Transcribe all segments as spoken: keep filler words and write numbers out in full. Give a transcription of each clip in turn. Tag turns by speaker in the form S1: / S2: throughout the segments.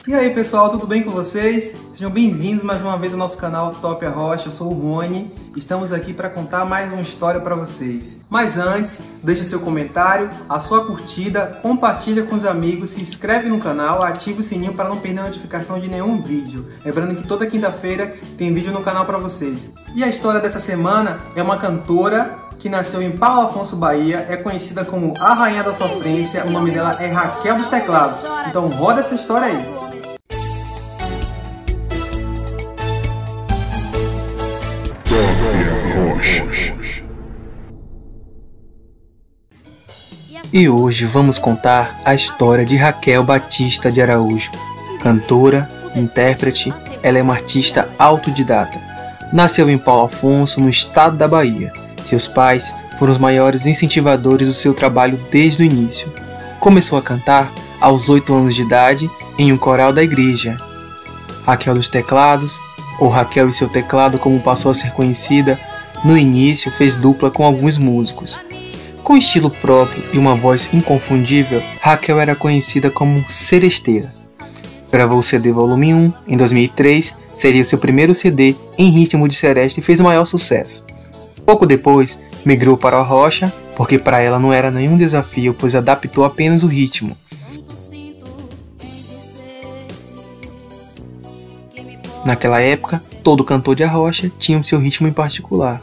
S1: E aí pessoal, tudo bem com vocês? Sejam bem-vindos mais uma vez ao nosso canal Top Arrocha. Eu sou o Rony, estamos aqui para contar mais uma história para vocês. Mas antes, deixe seu comentário, a sua curtida, compartilha com os amigos, se inscreve no canal, ativa o sininho para não perder a notificação de nenhum vídeo. Lembrando que toda quinta-feira tem vídeo no canal para vocês. E a história dessa semana é uma cantora que nasceu em Paulo Afonso, Bahia, é conhecida como a Rainha da Sofrência, o nome dela é Raquel dos Teclados. Então roda essa história aí. E hoje vamos contar a história de Raquel Batista de Araújo. Cantora, intérprete, ela é uma artista autodidata. Nasceu em Paulo Afonso, no estado da Bahia. Seus pais foram os maiores incentivadores do seu trabalho desde o início. Começou a cantar aos oito anos de idade em um coral da igreja. Raquel dos Teclados, ou Raquel e seu teclado como passou a ser conhecida, no início fez dupla com alguns músicos. Com estilo próprio e uma voz inconfundível, Raquel era conhecida como seresteira. Gravou o C D Volume um em dois mil e três, seria seu primeiro C D em ritmo de seresta e fez o maior sucesso. Pouco depois, migrou para o arrocha, porque para ela não era nenhum desafio, pois adaptou apenas o ritmo. Naquela época, todo cantor de arrocha tinha o seu ritmo em particular.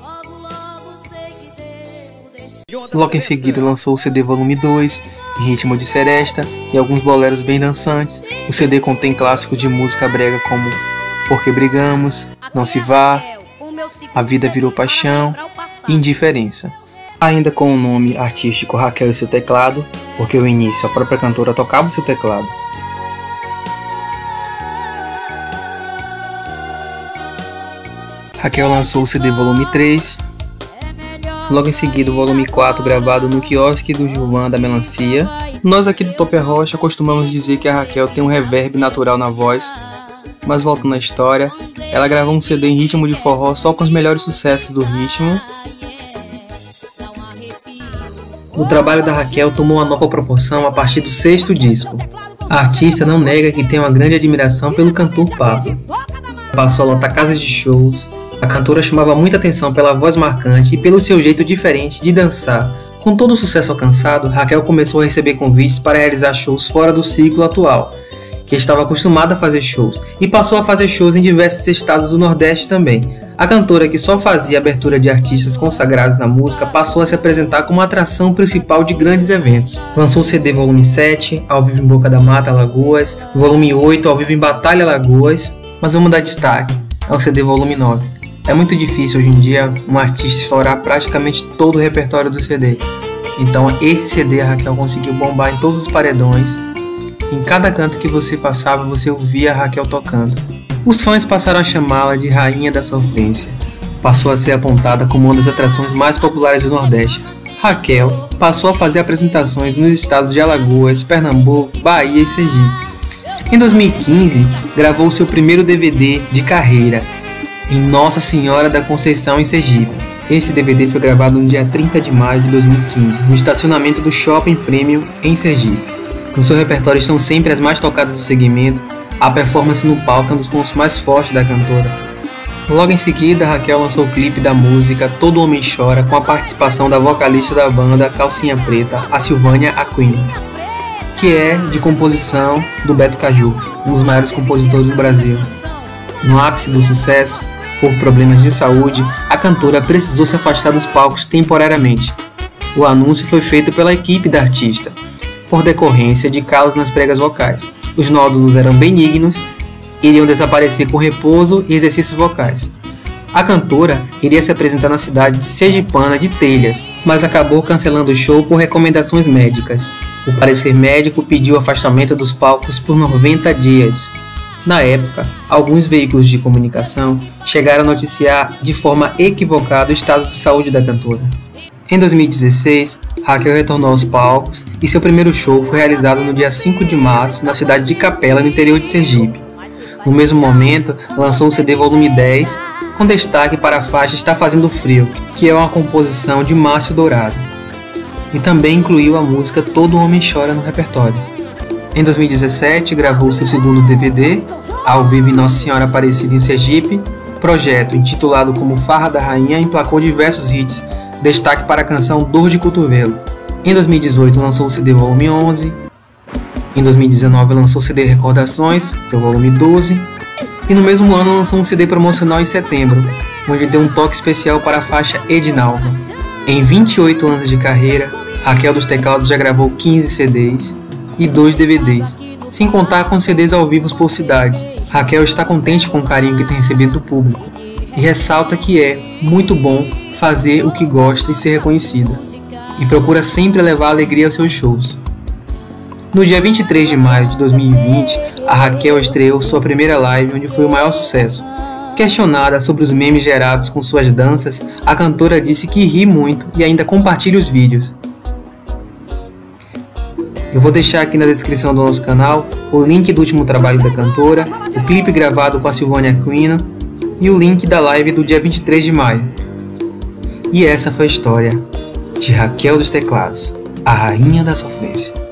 S1: Logo em seguida lançou o C D Volume dois, em ritmo de seresta e alguns boleros bem dançantes. O C D contém clássicos de música brega como Porque Brigamos, Não Se Vá, A Vida Virou Paixão e Indiferença. Ainda com o nome artístico Raquel e seu teclado, porque no início a própria cantora tocava o seu teclado. Raquel lançou o C D Volume três, logo em seguida o Volume quatro gravado no quiosque do Gilvan da Melancia. Nós aqui do Top Arrocha costumamos dizer que a Raquel tem um reverb natural na voz, mas voltando à história, ela gravou um C D em ritmo de forró só com os melhores sucessos do ritmo. O trabalho da Raquel tomou uma nova proporção a partir do sexto disco. A artista não nega que tem uma grande admiração pelo cantor Pablo. Passou a lotar casas de shows. A cantora chamava muita atenção pela voz marcante e pelo seu jeito diferente de dançar. Com todo o sucesso alcançado, Raquel começou a receber convites para realizar shows fora do ciclo atual, que estava acostumada a fazer shows, e passou a fazer shows em diversos estados do Nordeste também. A cantora, que só fazia abertura de artistas consagrados na música, passou a se apresentar como a atração principal de grandes eventos. Lançou o C D Volume sete, ao vivo em Boca da Mata, Alagoas, Volume oito, ao vivo em Batalha, Alagoas, mas vamos dar destaque ao C D Volume nove. É muito difícil hoje em dia um artista estourar praticamente todo o repertório do C D. Então esse C D a Raquel conseguiu bombar em todos os paredões. Em cada canto que você passava, você ouvia a Raquel tocando. Os fãs passaram a chamá-la de Rainha da Sofrência. Passou a ser apontada como uma das atrações mais populares do Nordeste. Raquel passou a fazer apresentações nos estados de Alagoas, Pernambuco, Bahia e Sergipe. Em dois mil e quinze, gravou seu primeiro D V D de carreira, em Nossa Senhora da Conceição, em Sergipe. Esse D V D foi gravado no dia trinta de maio de dois mil e quinze, no estacionamento do Shopping Premium, em Sergipe. No seu repertório estão sempre as mais tocadas do segmento. A performance no palco é um dos pontos mais fortes da cantora. Logo em seguida, Raquel lançou o clipe da música Todo Homem Chora, com a participação da vocalista da banda Calcinha Preta, a Silvânia Aquino, que é de composição do Beto Caju, um dos maiores compositores do Brasil. No ápice do sucesso, por problemas de saúde, a cantora precisou se afastar dos palcos temporariamente. O anúncio foi feito pela equipe da artista, por decorrência de calos nas pregas vocais. Os nódulos eram benignos, iriam desaparecer com repouso e exercícios vocais. A cantora iria se apresentar na cidade de sergipana de Telhas, mas acabou cancelando o show por recomendações médicas. O parecer médico pediu o afastamento dos palcos por noventa dias. Na época, alguns veículos de comunicação chegaram a noticiar de forma equivocada o estado de saúde da cantora. Em dois mil e dezesseis, Raquel retornou aos palcos e seu primeiro show foi realizado no dia cinco de março na cidade de Capela, no interior de Sergipe. No mesmo momento, lançou o C D Volume dez, com destaque para a faixa Está Fazendo Frio, que é uma composição de Márcio Dourado. E também incluiu a música Todo Homem Chora no repertório. Em dois mil e dezessete, gravou seu segundo D V D, ao vivo em Nossa Senhora Aparecida em Sergipe. Projeto, intitulado como Farra da Rainha, emplacou diversos hits, destaque para a canção Dor de Cotovelo. Em dois mil e dezoito, lançou o C D Volume onze. Em dois mil e dezenove, lançou o C D Recordações, que é o Volume doze. E no mesmo ano, lançou um C D promocional em setembro, onde deu um toque especial para a faixa Edinalva. Em vinte e oito anos de carreira, Raquel dos Teclados já gravou quinze C Ds e dois D V Ds, sem contar com C Ds ao vivo por cidades. Raquel está contente com o carinho que tem recebido do público e ressalta que é muito bom fazer o que gosta e ser reconhecida, e procura sempre levar alegria aos seus shows. No dia vinte e três de maio de dois mil e vinte, a Raquel estreou sua primeira live, onde foi o maior sucesso. Questionada sobre os memes gerados com suas danças, a cantora disse que ri muito e ainda compartilha os vídeos. Eu vou deixar aqui na descrição do nosso canal o link do último trabalho da cantora, o clipe gravado com a Silvânia Aquino e o link da live do dia vinte e três de maio. E essa foi a história de Raquel dos Teclados, a rainha da sofrência.